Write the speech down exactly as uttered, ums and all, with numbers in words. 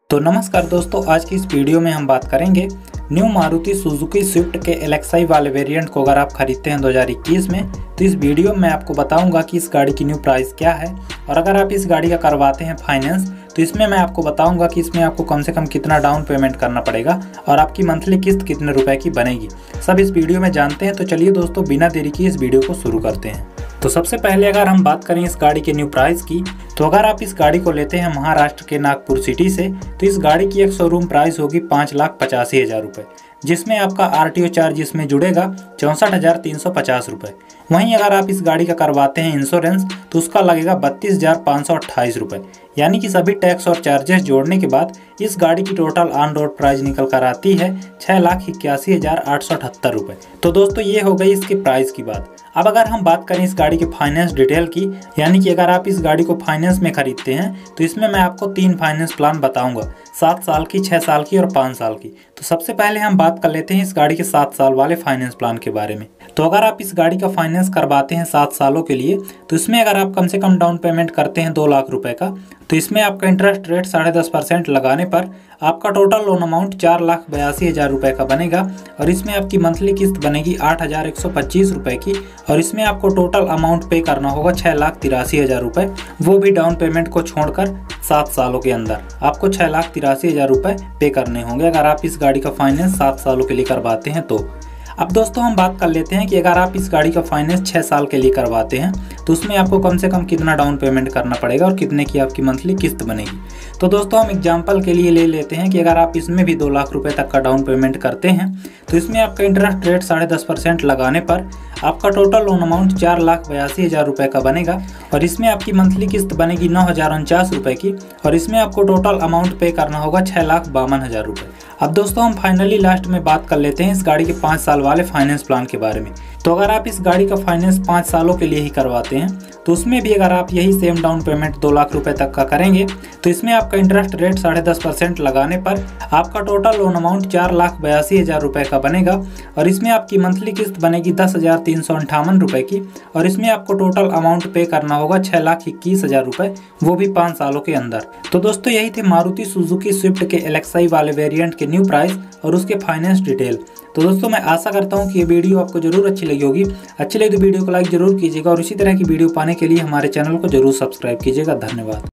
तो नमस्कार दोस्तों, आज की इस वीडियो में हम बात करेंगे न्यू मारुति सुजुकी स्विफ्ट के एल एक्स आई वाले वेरिएंट को अगर आप खरीदते हैं दो हज़ार इक्कीस में, तो इस वीडियो में आपको बताऊंगा कि इस गाड़ी की न्यू प्राइस क्या है। और अगर आप इस गाड़ी का करवाते हैं फाइनेंस, तो इसमें मैं आपको बताऊंगा कि इसमें आपको कम से कम कितना डाउन पेमेंट करना पड़ेगा और आपकी मंथली किस्त कितने रुपए की बनेगी, सब इस वीडियो में जानते हैं। तो चलिए दोस्तों, बिना देरी की इस वीडियो को शुरू करते हैं। तो सबसे पहले अगर हम बात करें इस गाड़ी के न्यू प्राइस की, तो अगर आप इस गाड़ी को लेते हैं महाराष्ट्र के नागपुर सिटी से, तो इस गाड़ी की एक शोरूम प्राइस होगी पाँच लाख पचासी हज़ार रुपये, जिसमें आपका आर टी ओ चार्ज इसमें जुड़ेगा चौंसठ हज़ार तीन सौ पचास रुपये। वहीं अगर आप इस गाड़ी का करवाते हैं इंश्योरेंस, तो उसका लगेगा बत्तीस हज़ार पाँच सौ अट्ठाईस रुपये। यानी कि सभी टैक्स और चार्जेस जोड़ने के बाद इस गाड़ी की टोटल ऑन रोड प्राइस निकल कर आती है छः लाख इक्यासी हज़ार आठ सौ अठहत्तर रुपये। तो दोस्तों, ये हो गई इसकी प्राइस की बात। अब अगर हम बात करें इस गाड़ी के फाइनेंस डिटेल की, यानी कि अगर आप इस गाड़ी को फाइनेंस में खरीदते हैं, तो इसमें मैं आपको तीन फाइनेंस प्लान बताऊंगा, सात साल की, छः साल की और पाँच साल की। तो सबसे पहले हम बात कर लेते हैं इस गाड़ी के सात साल वाले फाइनेंस प्लान के बारे में। तो अगर आप इस गाड़ी का फाइनेंस करवाते हैं सात सालों के लिए, तो इसमें अगर आप कम से कम डाउन पेमेंट करते हैं दो लाख रुपए का, तो इसमें आपका इंटरेस्ट रेट साढ़े दस परसेंट लगाने पर आपका टोटल लोन अमाउंट चार लाख बयासी हज़ार रुपये का बनेगा। और इसमें आपकी मंथली किस्त बनेगी आठ हज़ार एक सौ पच्चीस रुपये की, और इसमें आपको टोटल अमाउंट पे करना होगा छः लाख तिरासी हज़ार रुपये, वो भी डाउन पेमेंट को छोड़कर सात सालों के अंदर आपको छः लाख तिरासी हज़ार रुपये पे करने होंगे अगर आप इस गाड़ी का फाइनेंस सात सालों के लिए करवाते हैं तो। अब दोस्तों, हम बात कर लेते हैं कि अगर आप इस गाड़ी का फाइनेंस छः साल के लिए करवाते हैं, तो उसमें आपको कम से कम कितना डाउन पेमेंट करना पड़ेगा और कितने की आपकी मंथली किस्त बनेगी। तो दोस्तों, हम एग्जांपल के लिए ले लेते हैं कि अगर आप इसमें भी दो लाख रुपए तक का डाउन पेमेंट करते हैं, तो इसमें आपका इंटरेस्ट रेट साढ़े दस परसेंट लगाने पर आपका टोटल लोन अमाउंट चार लाख बयासी हज़ार रुपये का बनेगा। और इसमें आपकी मंथली किस्त बनेगी नौ हज़ार उनचास रुपये की, और इसमें आपको टोटल अमाउंट पे करना होगा छः लाख बावन हज़ार रुपये। अब दोस्तों, हम फाइनली लास्ट में बात कर लेते हैं इस गाड़ी के पाँच साल वाले फाइनेंस प्लान के बारे में। तो अगर आप इस गाड़ी का फाइनेंस पाँच सालों के लिए ही करवाते हैं, तो उसमें भी अगर आप यही सेम डाउन पेमेंट दो लाख रुपए तक का करेंगे, तो इसमें आपका इंटरेस्ट रेट साढ़े दस परसेंट लगाने पर आपका टोटल लोन अमाउंट चार लाख बयासी हज़ार रुपये का बनेगा। और इसमें आपकी मंथली किस्त बनेगी दस हज़ार तीन सौ अंठावन रुपये की, और इसमें आपको टोटल अमाउंट पे करना होगा छः लाख इक्कीस हज़ार रुपये, वो भी पाँच सालों के अंदर। तो दोस्तों, यही थे मारुति सुजुकी स्विफ्ट के एल एक्स आई वाले वेरिएंट के न्यू प्राइस और उसके फाइनेंस डिटेल। तो दोस्तों, मैं आशा करता हूँ कि ये वीडियो आपको जरूर अच्छी लगी होगी। अच्छी लगी तो वीडियो को लाइक जरूर कीजिएगा, और इसी तरह की वीडियो पाने के लिए हमारे चैनल को जरूर सब्सक्राइब कीजिएगा। धन्यवाद।